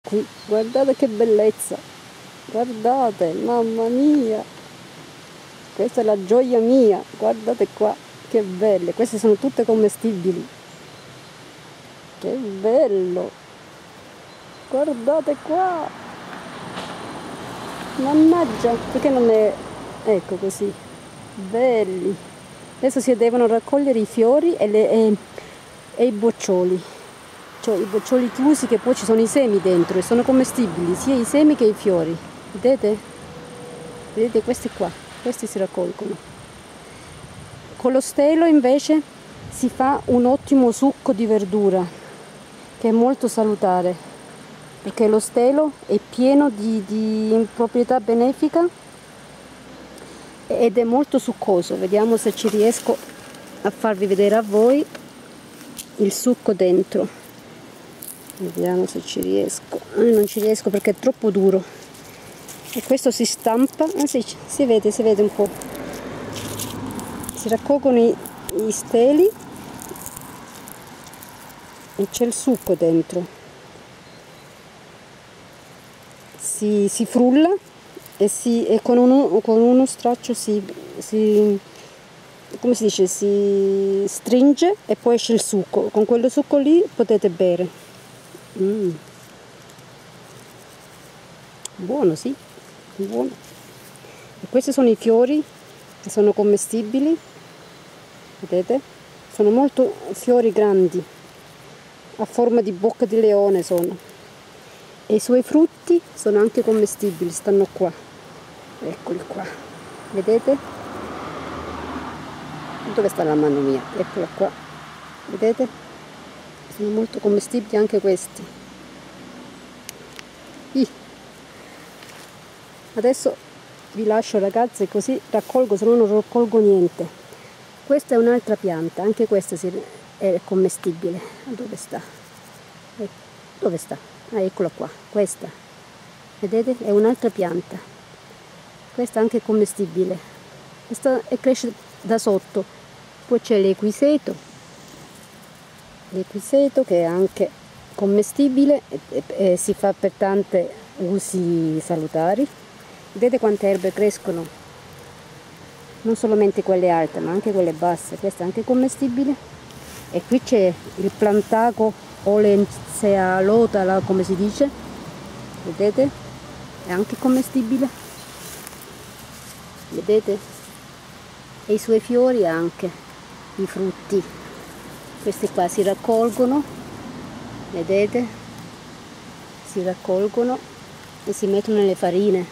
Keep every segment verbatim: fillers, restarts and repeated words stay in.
Qui, guardate che bellezza, guardate, mamma mia, questa è la gioia mia, guardate qua, che belle, queste sono tutte commestibili, che bello, guardate qua, mannaggia, perché non è, ecco così, belli, adesso si devono raccogliere i fiori e, le, e, e i boccioli. Cioè i boccioli chiusi, che poi ci sono i semi dentro e sono commestibili, sia i semi che i fiori. Vedete? Vedete questi qua, questi si raccolgono. Con lo stelo invece si fa un ottimo succo di verdura, che è molto salutare, perché lo stelo è pieno di, di proprietà benefica ed è molto succoso. Vediamo se ci riesco a farvi vedere a voi il succo dentro. Vediamo se ci riesco. Io non ci riesco perché è troppo duro. E questo si stampa. Ah, sì, si vede, si vede un po'. Si raccolgono i, i steli e c'è il succo dentro. Si, si frulla e, si, e con, uno, con uno straccio si, si, come si dice, si stringe e poi esce il succo. Con quello succo lì potete bere. Mm. Buono, sì, buono. E questi sono i fiori che sono commestibili, vedete? Sono molto fiori grandi, a forma di bocca di leone sono. E i suoi frutti sono anche commestibili, stanno qua. Eccoli qua, vedete? Dove sta la mano mia? Eccola qua, vedete? Sono molto commestibili anche questi. Ih. Adesso vi lascio ragazze, così raccolgo, se no non raccolgo niente. Questa è un'altra pianta, anche questa è commestibile. Dove sta? Eh, dove sta? Ah, eccola qua, questa. Vedete? È un'altra pianta. Questa è anche commestibile. Questa cresce da sotto. Poi c'è l'equiseto. L'equiseto che è anche commestibile e, e, e si fa per tanti usi salutari. Vedete quante erbe crescono? Non solamente quelle alte ma anche quelle basse. Questa è anche commestibile. E qui c'è il plantago olencealota, come si dice, vedete? È anche commestibile, vedete? E i suoi fiori anche, i frutti. Questi qua si raccolgono, vedete? Si raccolgono e si mettono nelle farine.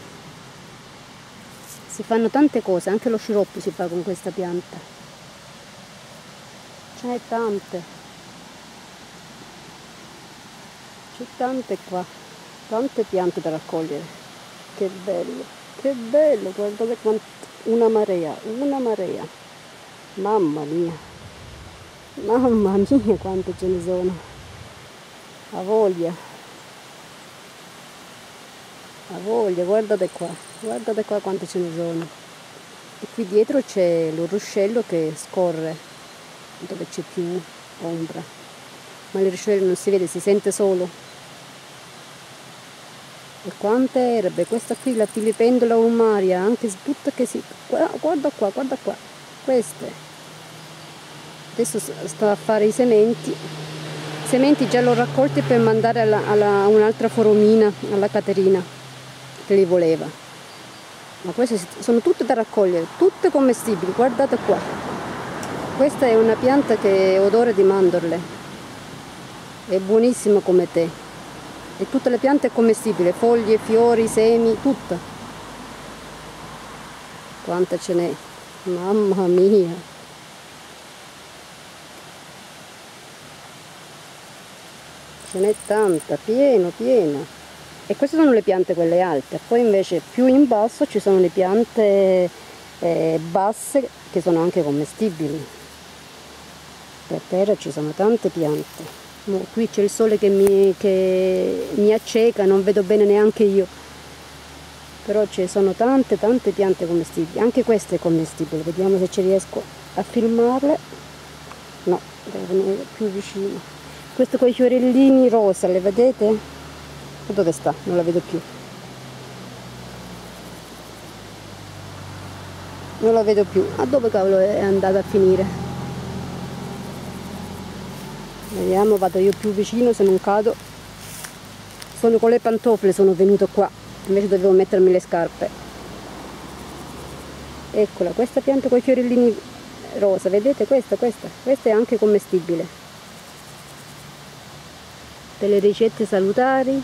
Si fanno tante cose, anche lo sciroppo si fa con questa pianta. Ce n'è tante. C'è tante qua, tante piante da raccogliere. Che bello, che bello, guardate quanto, una marea, una marea. Mamma mia. Mamma mia quante ce ne sono, a voglia, a voglia, guardate qua, guardate qua quante ce ne sono. E qui dietro c'è lo ruscello che scorre, dove c'è più ombra, ma il ruscello non si vede, si sente solo. E quante erbe, questa qui la filipendola umaria, anche tutta che si, guarda qua, guarda qua, queste. Adesso sto a fare i sementi, i sementi già l'ho raccolti per mandare alla, alla un'altra foromina, alla Caterina, che li voleva. Ma queste sono tutte da raccogliere, tutte commestibili, guardate qua. Questa è una pianta che ha odore di mandorle, è buonissima come tè. E tutte le piante commestibili, foglie, fiori, semi, tutta. Quanta ce n'è, mamma mia. Ce n'è tanta, pieno, pieno. E queste sono le piante quelle alte. Poi invece più in basso ci sono le piante eh, basse che sono anche commestibili. Per terra ci sono tante piante. No, qui c'è il sole che mi, che mi acceca, non vedo bene neanche io. Però ci sono tante, tante piante commestibili. Anche queste è commestibile. Vediamo se ci riesco a filmarle. No, devo venire più vicino. Questo con i fiorellini rosa, le vedete? Dove sta? Non la vedo più. Non la vedo più. A dove cavolo è andata a finire? Vediamo, vado io più vicino se non cado. Sono con le pantofole, sono venuto qua, invece dovevo mettermi le scarpe. Eccola, questa pianta con i fiorellini rosa, vedete? Questa, questa, questa è anche commestibile. Delle ricette salutari.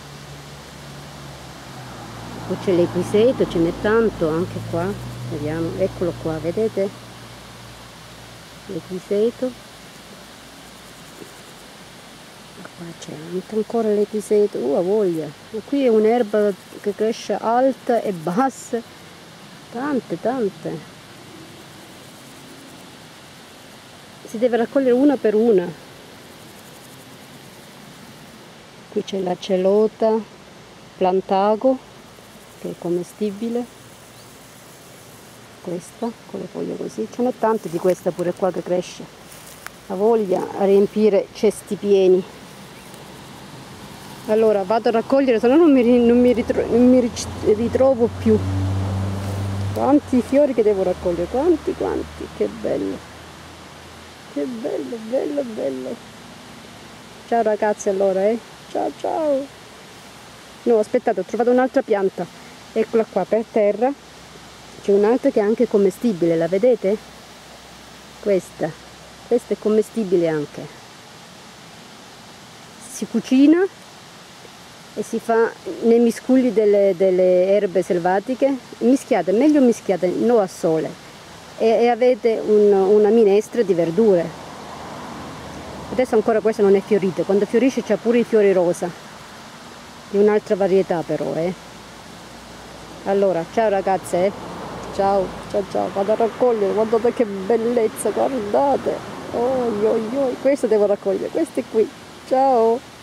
Poi c'è l'equiseto, ce n'è tanto anche qua. Vediamo, eccolo qua, vedete? L'equiseto. Qua c'è anche ancora l'equiseto, uh, a voglia. E qui è un'erba che cresce alta e bassa, tante, tante. Si deve raccogliere una per una. Qui c'è la celota plantago, che è commestibile. Questa, con le foglie così. Ce n'è tante di questa pure qua che cresce. Ha voglia a riempire cesti pieni. Allora vado a raccogliere, se no non mi, non mi, ritro, non mi ritrovo più. Quanti fiori che devo raccogliere, quanti, quanti, che bello. Che bello, bello, bello. Ciao ragazzi allora, eh. Ciao, ciao. No, aspettate, ho trovato un'altra pianta. Eccola qua per terra. C'è un'altra che è anche commestibile, la vedete? Questa. Questa è commestibile anche. Si cucina e si fa nei miscugli delle, delle erbe selvatiche, mischiate, meglio mischiate, no a sole, e, e avete un, una minestra di verdure. Adesso ancora questa non è fiorita, quando fiorisce c'ha pure i fiori rosa, di un'altra varietà però, eh. Allora, ciao ragazze, eh. Ciao, ciao, ciao, vado a raccogliere, guardate che bellezza, guardate, oh, oh, oh. Questo devo raccogliere, queste qui, ciao!